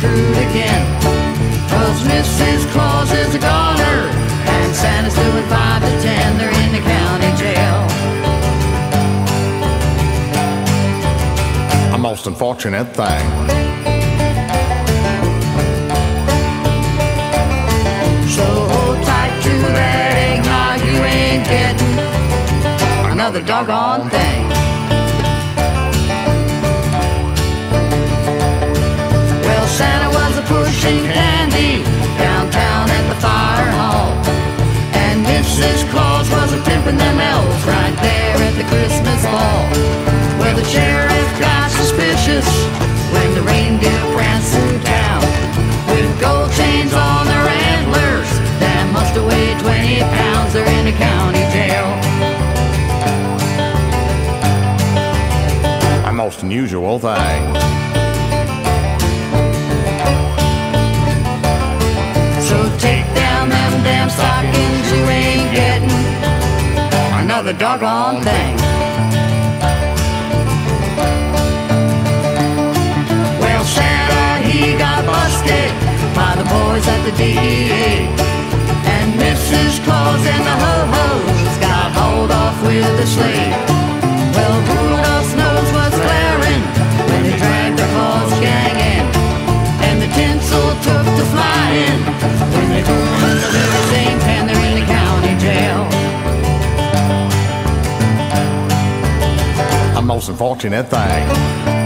true again. 'Cause Mrs. Claus is a goner, and Santa's doing 5 to 10. They're in the county jail. A most unfortunate thing. So hold tight to that eggnog, you ain't getting another doggone thing. Well, Santa was a pushing candy downtown at the fire hall, and Mrs. Claus was a pimping them elves right there at the Christmas ball. Well, the sheriff got suspicious when the reindeer pranced through town with gold chains on their antlers that must have weighed 20 pounds. They're in the county jail. A most unusual thing. So take down them damn stockings, you ain't getting another doggone thing. Well, Santa, he got busted by the boys at the DEA, and Mrs. Claus and the ho-hos got hauled off with the sleigh. Well, Rudolph's nose was glaring when they dragged the Claus gang in, and the tinsel took to flying when they took him to the same pen. They're in the county jail. A most unfortunate thing.